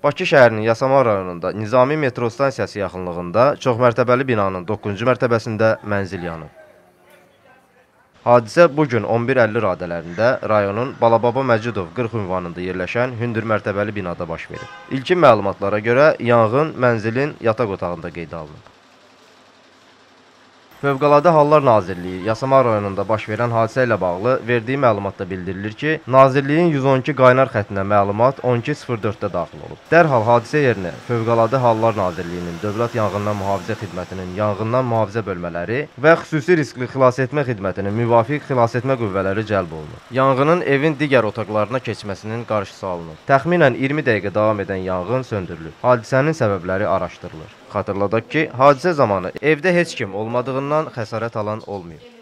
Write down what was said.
Bakı şəhərinin Yasamal rayonunda Nizami metro stansiyası yaxınlığında çoxmərtəbəli binanın 9-cu mərtəbəsində mənzil yanıb. Hadisə bugün 11:50 radələrində rayonun Balababa Məcidov 40 ünvanında yerləşən hündür mərtəbəli binada baş verib. İlkin məlumatlara görə yanğın mənzilin yataq otağında qeydə alınıb. Fövqəladə Hallar Nazirliyi Yasamal rayonunda baş verən hadisə ilə bağlı verdiyi məlumatda bildirilir ki, Nazirliyin 112 qaynar xəttinə məlumat 12:04-də daxil olub. Dərhal hadisə yerinə Fövqəladə Hallar Nazirliyinin Dövlət Yanğından Mühafizə Xidmətinin yanğından mühafizə bölmələri və xüsusi riskli xilasetmə xidmətinin müvafiq xilasetmə qüvvələri cəlb olunub. Yanğının evin digər otaqlarına keçməsinin qarşısı alınıb. Təxminən 20 dəqiqə davam edən yanğın söndürülüb. Hadisənin səbəbləri araşdırılır. Xatırladaq ki, hadisə zamanı evdə heç kim olmadığından xəsarət alan olmayıb.